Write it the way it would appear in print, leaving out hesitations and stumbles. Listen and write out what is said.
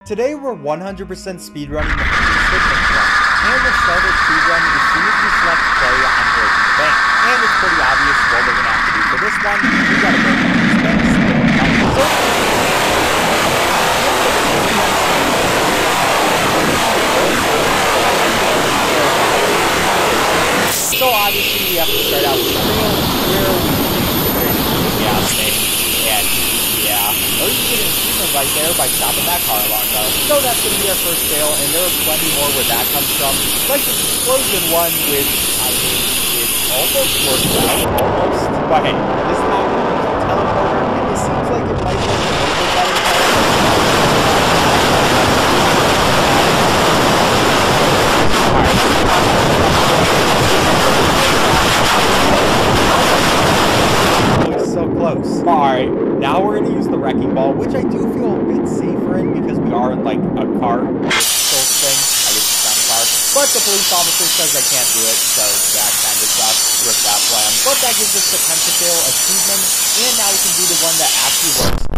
Today we're 100% speedrunning the Stickman run, and we'll start our speedrun as soon as we select play on Breaking the Bank. And it's pretty obvious what we're going to have to do for this one. We gotta break all these banks. So obviously we have to start out with the trail where we can the gas tank, and yeah, or you can get an achievement right there by stopping that car alarm though. So that's going to be our first fail, and there are plenty more where that comes from. Like this explosion one, which, I mean, it almost worked out, almost. But hey, this time we use the teleporter, and this seems like it might work a little bit better. So close. Alright, now we're going to use the wrecking ball, which I do feel a bit safer in because we are in like a car sort of thing. I guess it's not a car. But the police officer says I can't do it, so that kind of sucks with that plan. But that gives us the Pentakill achievement, and now we can do the one that actually works